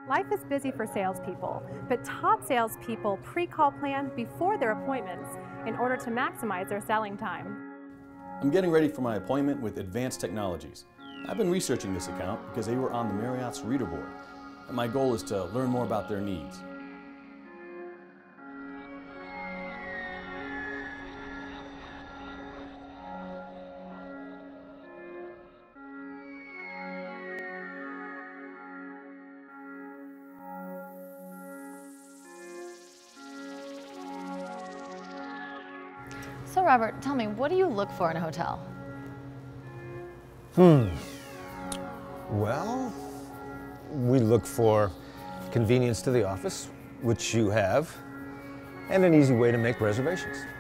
Life is busy for salespeople, but top salespeople pre-call plan before their appointments in order to maximize their selling time. I'm getting ready for my appointment with Advanced Technologies. I've been researching this account because they were on the Marriott's reader board, and my goal is to learn more about their needs. So Robert, tell me, what do you look for in a hotel? Well, we look for convenience to the office, which you have, and an easy way to make reservations.